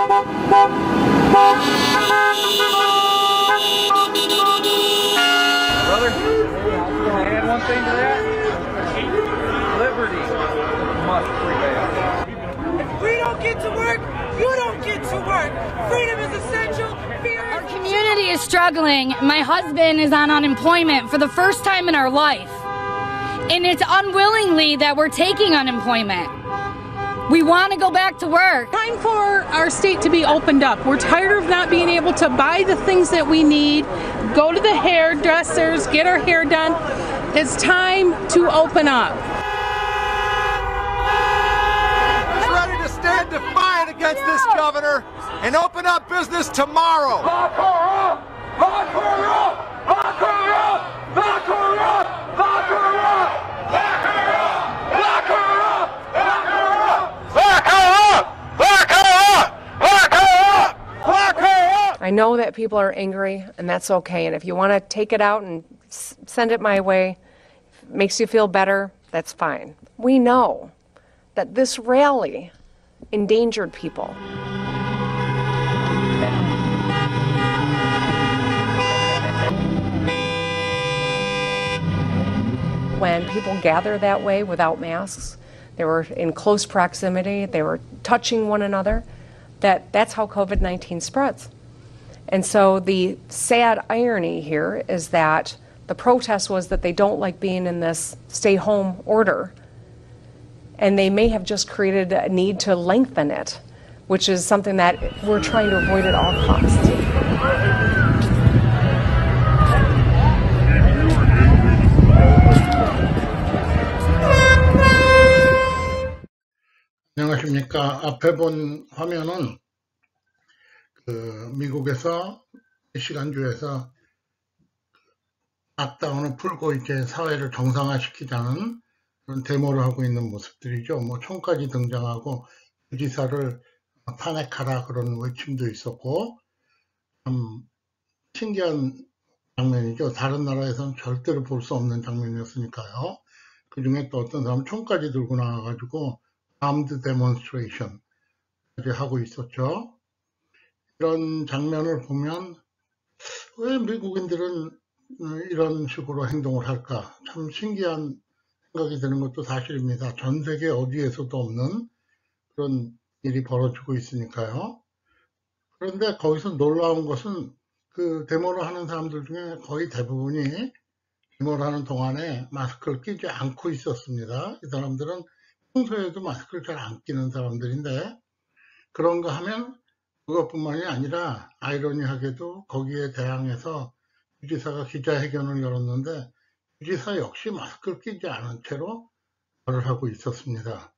Brother, can I add one thing to that? Liberty must prevail. If we don't get to work, you don't get to work. Freedom is essential. Our community is struggling. My husband is on unemployment for the first time in our life. And it's unwillingly that we're taking unemployment. We want to go back to work. Time for our state to be opened up. We're tired of not being able to buy the things that we need, go to the hairdressers, get our hair done. It's time to open up. Who's ready to stand defiant against this governor and open up business tomorrow? Lock her up! Lock her up! Lock her up! Lock her up! Lock her up! Lock her up! Lock her up! Lock her up! Lock her up! Lock her up! Lock her up! Lock her up! I know that people are angry, and that's okay. And if you want to take it out and send it my way, if it makes you feel better, that's fine. We know that this rally endangered people. When people gather that way without masks, they were in close proximity, they were touching one another, that's how COVID-19 spreads. And so the sad irony here is that the protest was that they don't like being in this stay-home order, and they may have just created a need to lengthen it, which is something that we're trying to avoid at all costs. 안녕하십니까. 앞에 본 화면은 미국에서 미시간주에서 락다운을 풀고 이제 사회를 정상화시키자는 그런 데모를 하고 있는 모습들이죠. 뭐 총까지 등장하고 주지사를 탄핵하라 그런 외침도 있었고 참 신기한 장면이죠. 다른 나라에서는 절대로 볼 수 없는 장면이었으니까요. 그 중에 또 어떤 사람은 총까지 들고 나와가지고 armed demonstration 하고 있었죠. 이런 장면을 보면 왜 미국인들은 이런 식으로 행동을 할까? 참 신기한 생각이 드는 것도 사실입니다. 전 세계 어디에서도 없는 그런 일이 벌어지고 있으니까요. 그런데 거기서 놀라운 것은 그 데모를 하는 사람들 중에 거의 대부분이 데모를 하는 동안에 마스크를 끼지 않고 있었습니다. 이 사람들은 평소에도 마스크를 잘 안 끼는 사람들인데 그런가 하면 그것뿐만이 아니라 아이러니하게도 거기에 대항해서 주지사가 기자회견을 열었는데 주지사 역시 마스크를 끼지 않은 채로 말을 하고 있었습니다.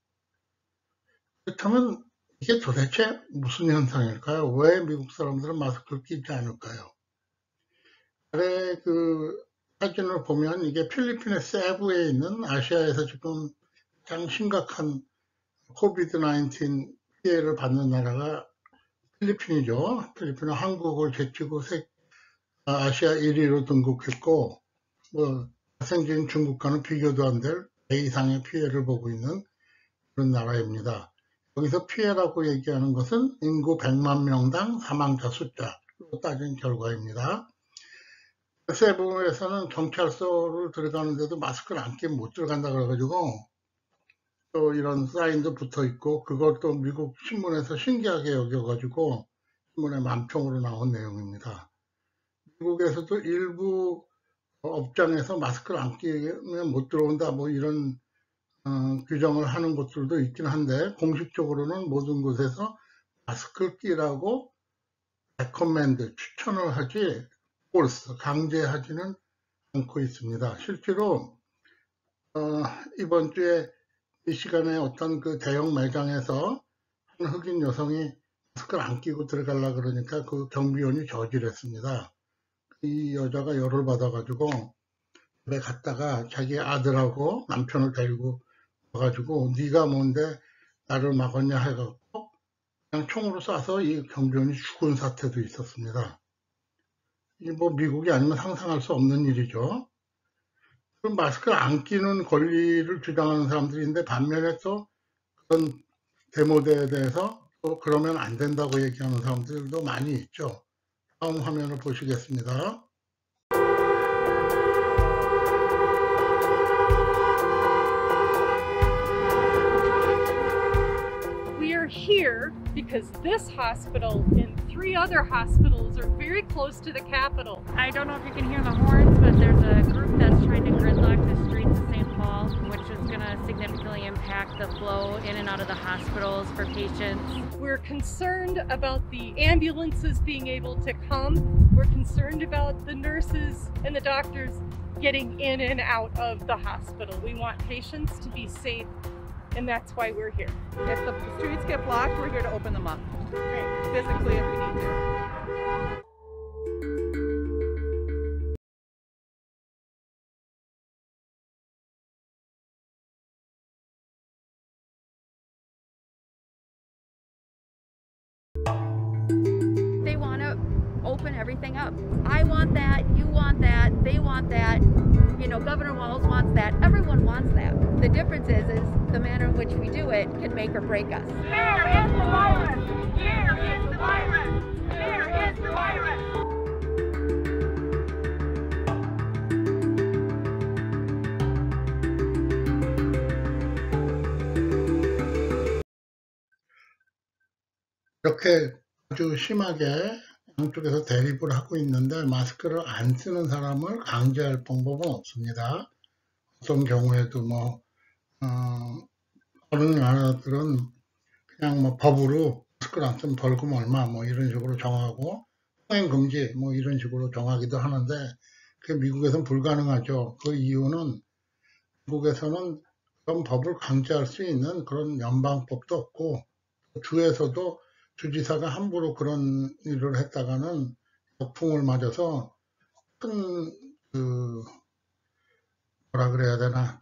그렇다면 이게 도대체 무슨 현상일까요? 왜 미국 사람들은 마스크를 끼지 않을까요? 아래 그 사진을 보면 이게 필리핀의 세부에 있는 아시아에서 지금 가장 심각한 코비드-19 피해를 받는 나라가 필리핀이죠. 필리핀은 한국을 제치고 아시아 1위로 등극했고 뭐 생긴 중국과는 비교도 안 될 배 이상의 피해를 보고 있는 그런 나라입니다. 여기서 피해라고 얘기하는 것은 인구 100만 명당 사망자 숫자로 따진 결과입니다. 세부에서는 경찰서를 들어가는데도 마스크를 안 끼면 못 들어간다 그래가지고 또 이런 사인도 붙어 있고 그것도 미국 신문에서 신기하게 여겨가지고 신문에 만평으로 나온 내용입니다. 미국에서도 일부 업장에서 마스크를 안 끼면 못 들어온다 뭐 이런 규정을 하는 곳들도 있긴 한데 공식적으로는 모든 곳에서 마스크를 끼라고 레커멘드 추천을 하지 force 강제하지는 않고 있습니다. 실제로 이번 주에 이 시간에 어떤 그 대형 매장에서 한 흑인 여성이 마스크를 안 끼고 들어가려고 그러니까 그 경비원이 저질했습니다. 이 여자가 열을 받아가지고 집에 갔다가 자기 아들하고 남편을 데리고 와가지고 네가 뭔데 나를 막았냐 해갖고 그냥 총으로 쏴서 이 경비원이 죽은 사태도 있었습니다. 이 뭐 미국이 아니면 상상할 수 없는 일이죠. 그럼 마스크를 안 끼는 권리를 주장하는 사람들인데 반면에 또 그런 데모대에 대해서 또 그러면 안 된다고 얘기하는 사람들도 많이 있죠. 다음 화면을 보시겠습니다. We are here because this hospital and 3 other hospitals are very close to the Capitol. I don't know if you can hear the horns, but there's a group that's trying to gridlock the streets of St. Paul, which is going to significantly impact the flow in and out of the hospitals for patients. We're concerned about the ambulances being able to come. We're concerned about the nurses and the doctors getting in and out of the hospital. We want patients to be safe, and that's why we're here. If the streets get blocked, we're here to open them up. Physically if we need to. They want to open everything up. I want that, you want that, they want that, you know, Governor Walz wants that, everyone wants that. The difference is the manner in which we do it can make or break us. Here is the virus! Here is the virus! Here is the virus! 이렇게 아주 심하게 양쪽에서 대립을 하고 있는데 마스크를 안 쓰는 사람을 강제할 방법은 없습니다. 어떤 경우에도 어느 나라들은 그냥 법으로 마스크를 안 쓰면 벌금 얼마 이런 식으로 정하고 통행 금지 이런 식으로 정하기도 하는데 그게 미국에서는 불가능하죠. 그 이유는 미국에서는 그런 법을 강제할 수 있는 그런 연방법도 없고 주에서도 주지사가 함부로 그런 일을 했다가는 역풍을 맞아서 큰 뭐라 그래야 되나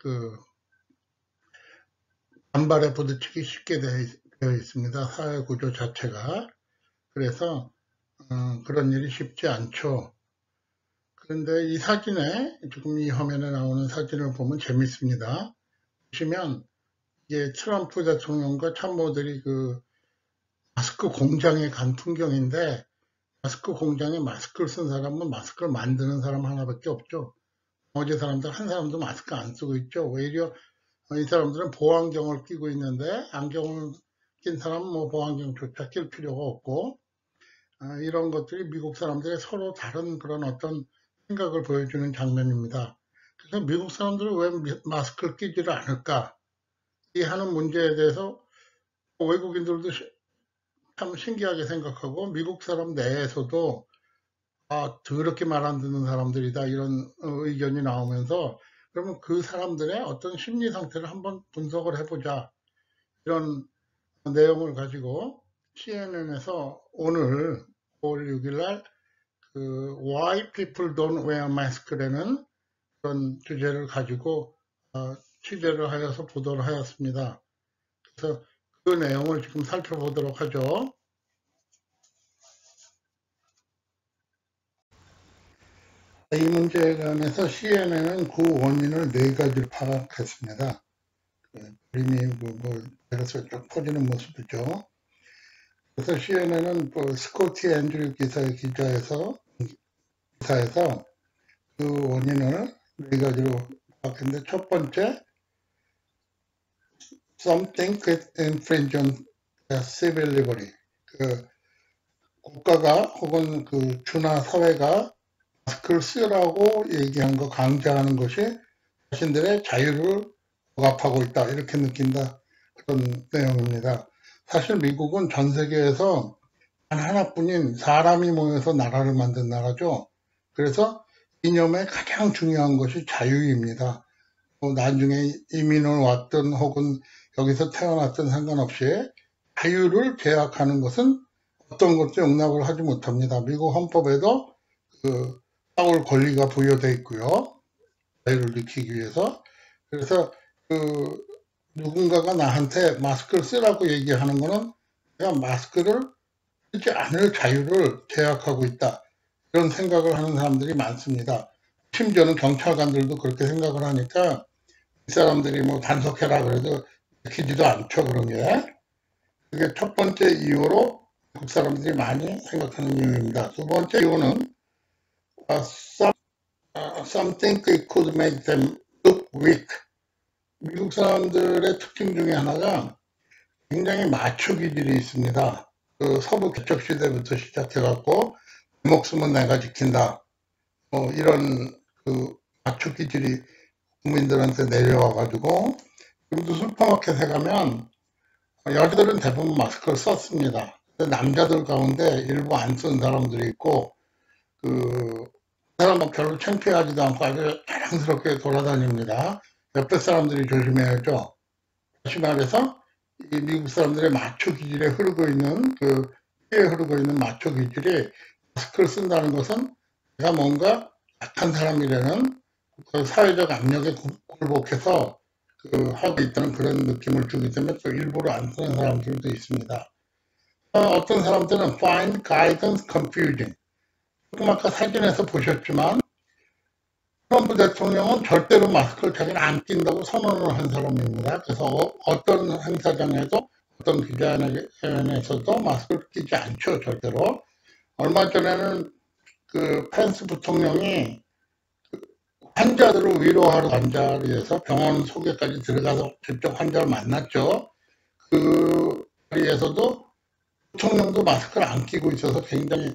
반발에 부딪히기 쉽게 되어 있습니다. 사회 구조 자체가. 그래서 그런 일이 쉽지 않죠. 그런데 이 사진에 지금 이 화면에 나오는 사진을 보면 재밌습니다. 보시면 이게 트럼프 대통령과 참모들이 마스크 공장에 간 풍경인데 마스크 공장에 마스크를 쓴 사람은 마스크를 만드는 사람 하나밖에 없죠. 나머지 사람들 한 사람도 마스크 안 쓰고 있죠. 오히려 이 사람들은 보안경을 끼고 있는데 안경을 낀 사람은 보안경조차 낄 필요가 없고 이런 것들이 미국 사람들의 서로 다른 그런 어떤 생각을 보여주는 장면입니다. 그래서 미국 사람들은 왜 마스크를 끼지를 않을까? 이 하는 문제에 대해서 외국인들도 참 신기하게 생각하고 미국 사람 내에서도 더럽게 말 안 듣는 사람들이다 이런 의견이 나오면서 그러면 그 사람들의 어떤 심리 상태를 한번 분석을 해보자 이런 내용을 가지고 CNN에서 오늘 5월 6일 날 Why People Don't Wear Mask라는 그런 주제를 가지고 취재를 하여서 보도를 하였습니다. 그래서 그 내용을 지금 살펴보도록 하죠. 이 문제에 관해서 CNN은 그 원인을 4가지를 파악했습니다. 그림이 내려서 쭉 퍼지는 모습이죠. 그래서 CNN은 스코티 앤드류 기사의 기사에서 그 원인을 4가지로 파악했는데 첫 번째 Something could infringe on civil liberty. 국가가 혹은 주나 사회가 마스크를 쓰라고 얘기한 거 강제하는 것이 자신들의 자유를 억압하고 있다 이렇게 느낀다 그런 내용입니다. 사실 미국은 전 세계에서 단 하나뿐인 사람이 모여서 나라를 만든 나라죠. 그래서 이념에 가장 중요한 것이 자유입니다. 나중에 이민을 왔든 혹은 여기서 태어났든 상관없이 자유를 제약하는 것은 어떤 것도 용납을 하지 못합니다. 미국 헌법에도 싸울 권리가 부여되어 있고요. 자유를 지키기 위해서. 그래서 누군가가 나한테 마스크를 쓰라고 얘기하는 거는 그냥 마스크를 쓰지 않을 자유를 제약하고 있다. 이런 생각을 하는 사람들이 많습니다. 심지어는 경찰관들도 그렇게 생각을 하니까 이 사람들이 단속해라 그래도 지키지도 않죠, 그런 게. 그게 첫 번째 이유로 미국 사람들이 많이 생각하는 이유입니다. 두 번째 이유는 some think it could make them look weak. 미국 사람들의 특징 중에 하나가 굉장히 마초 기질이 있습니다. 그 서부 개척 시대부터 시작해갖고 목숨은 내가 지킨다. 이런 그 마초 기질이 국민들한테 내려와가지고 지금도 슈퍼마켓에 가면 여자들은 대부분 마스크를 썼습니다. 남자들 가운데 일부 안 쓴 사람들이 있고 그 사람은 별로 창피하지도 않고 아주 자랑스럽게 돌아다닙니다. 옆에 사람들이 조심해야죠. 다시 말해서 이 미국 사람들의 마초 기질에 흐르고 있는 그 피에 흐르고 있는 마초 기질이 마스크를 쓴다는 것은 내가 뭔가 약한 사람이라는 그 사회적 압력에 굴복해서 하고 있다는 그런 느낌을 주기 때문에 또 일부러 안 쓰는 사람들도 있습니다. 어떤 사람들은 find guidance confusing. 조금 아까 사진에서 보셨지만 트럼프 대통령은 절대로 마스크를 자기는 안 낀다고 선언을 한 사람입니다. 그래서 어떤 행사장에도 어떤 기자회견에서도 마스크를 끼지 않죠, 절대로. 얼마 전에는 그 펜스 부통령이 환자들을 위로하러 간 자리에서 병원 소개까지 들어가서 직접 환자를 만났죠. 그 자리에서도 부통령도 마스크를 안 끼고 있어서 굉장히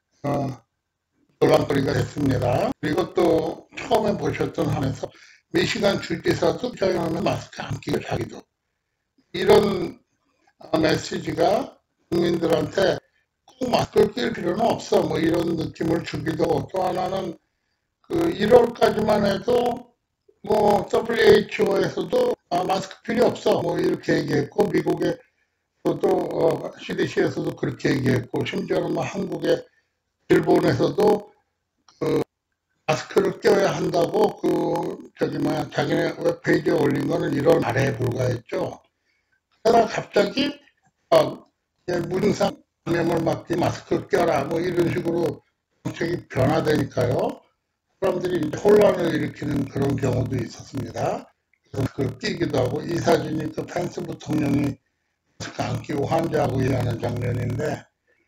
논란거리가 됐습니다. 그리고 또 처음에 보셨던 한에서 미시간 주지사도 자기는 마스크 안 끼고 자기도 이런 메시지가 국민들한테 꼭 마스크를 낄 필요는 없어 뭐 이런 느낌을 주기도 하고 또 하나는 그 1월까지만 해도 뭐 WHO에서도 마스크 필요 없어 뭐 이렇게 얘기했고 미국에서도 CDC에서도 그렇게 얘기했고 심지어는 뭐 한국의 일본에서도 그 마스크를 껴야 한다고 자기네 웹페이지에 올린 거는 1월 말에 불과했죠. 그러다가 갑자기 무증상 감염을 막기 마스크를 껴라 뭐 이런 식으로 정책이 변화되니까요. 사람들이 이제 혼란을 일으키는 그런 경우도 있었습니다. 그래서 그걸 끼기도 하고 이 사진이 그 펜스 부통령이 마스크 안 끼고 환자하고 일하는 장면인데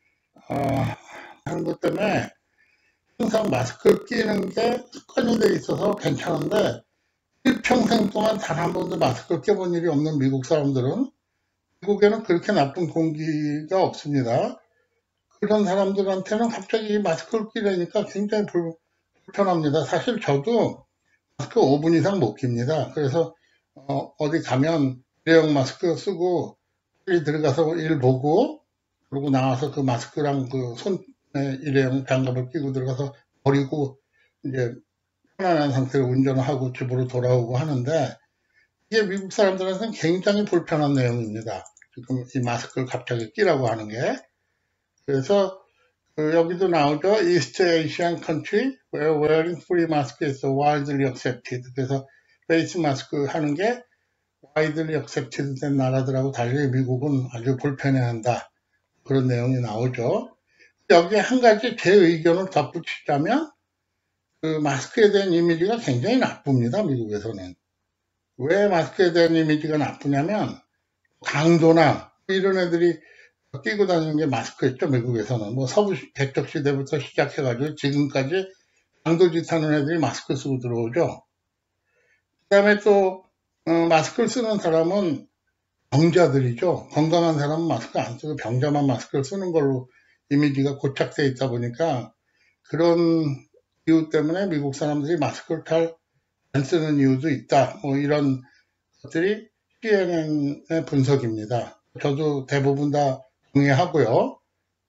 그런 것 때문에 항상 마스크를 끼는 게 습관이 돼 있어서 괜찮은데 일평생 동안 단 한 번도 마스크를 껴본 일이 없는 미국 사람들은 미국에는 그렇게 나쁜 공기가 없습니다. 그런 사람들한테는 갑자기 마스크를 끼려니까 굉장히 불편합니다. 사실 저도 마스크 5분 이상 못 낍니다. 그래서 어디 가면 일회용 마스크 쓰고 빨리 들어가서 일 보고 그러고 나와서 그 마스크랑 그 손에 일회용 장갑을 끼고 들어가서 버리고 이제 편안한 상태로 운전을 하고 집으로 돌아오고 하는데 이게 미국 사람들한테는 굉장히 불편한 내용입니다. 지금 이 마스크를 갑자기 끼라고 하는 게. 그래서 여기도 나오죠. East Asian country where wearing free mask is widely accepted. 그래서 페이스 마스크 하는 게 widely accepted 된 나라들하고 달리 미국은 아주 불편해한다. 그런 내용이 나오죠. 여기에 한 가지 제 의견을 덧붙이자면 그 마스크에 대한 이미지가 굉장히 나쁩니다. 미국에서는. 왜 마스크에 대한 이미지가 나쁘냐면 강도나 이런 애들이 끼고 다니는 게 마스크였죠. 미국에서는 뭐 서부 개척 시대부터 시작해가지고 지금까지 강도짓 하는 애들이 마스크 쓰고 들어오죠. 그 다음에 또 마스크를 쓰는 사람은 병자들이죠. 건강한 사람은 마스크 안 쓰고 병자만 마스크를 쓰는 걸로 이미지가 고착되어 있다 보니까 그런 이유 때문에 미국 사람들이 마스크를 잘 안 쓰는 이유도 있다. 뭐 이런 것들이 CNN의 분석입니다. 저도 대부분 다 동의하고요.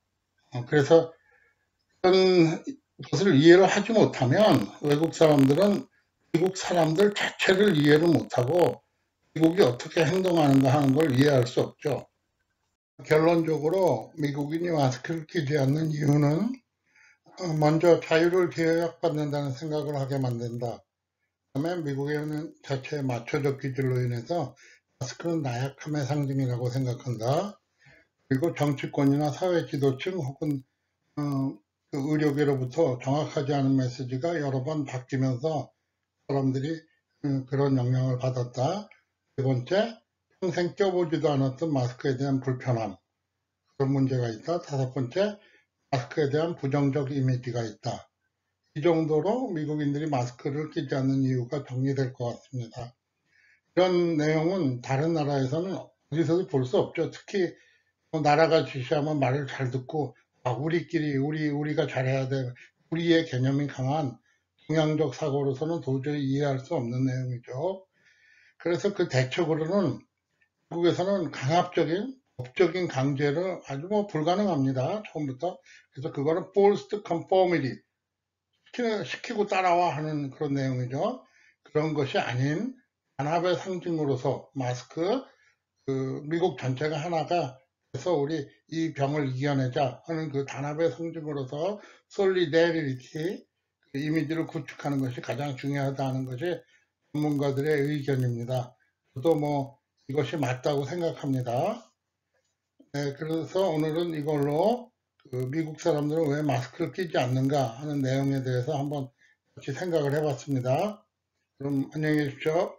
그래서 그런 것을 이해를 하지 못하면 외국 사람들은 미국 사람들 자체를 이해를 못하고 미국이 어떻게 행동하는가 하는 걸 이해할 수 없죠. 결론적으로 미국인이 마스크를 끼지 않는 이유는 먼저 자유를 제약받는다는 생각을 하게 만든다. 그다음에 미국에는 자체의 마초적 기질로 인해서 마스크는 나약함의 상징이라고 생각한다. 그리고 정치권이나 사회 지도층 혹은 의료계로부터 정확하지 않은 메시지가 여러 번 바뀌면서 사람들이 그런 영향을 받았다. 세 번째, 평생 껴보지도 않았던 마스크에 대한 불편함, 그런 문제가 있다. 5번째, 마스크에 대한 부정적 이미지가 있다. 이 정도로 미국인들이 마스크를 끼지 않는 이유가 정리될 것 같습니다. 이런 내용은 다른 나라에서는 어디서도 볼 수 없죠. 특히 나라가 지시하면 말을 잘 듣고 우리끼리 우리가 잘해야 돼. 우리의 개념이 강한 동양적 사고로서는 도저히 이해할 수 없는 내용이죠. 그래서 그 대책으로는 미국에서는 강압적인 법적인 강제를 아주 불가능합니다. 처음부터. 그래서 그거는 forced conformity, 시키고 따라와 하는 그런 내용이죠. 그런 것이 아닌 단합의 상징으로서 마스크, 미국 전체가 하나가 돼서 우리 이 병을 이겨내자 하는 그 단합의 상징으로서 solidarity, 그 이미지를 구축하는 것이 가장 중요하다는 것이 전문가들의 의견입니다. 저도 이것이 맞다고 생각합니다. 네, 그래서 오늘은 이걸로 미국 사람들은 왜 마스크를 끼지 않는가 하는 내용에 대해서 한번 같이 생각을 해봤습니다. 그럼 안녕히 계십시오.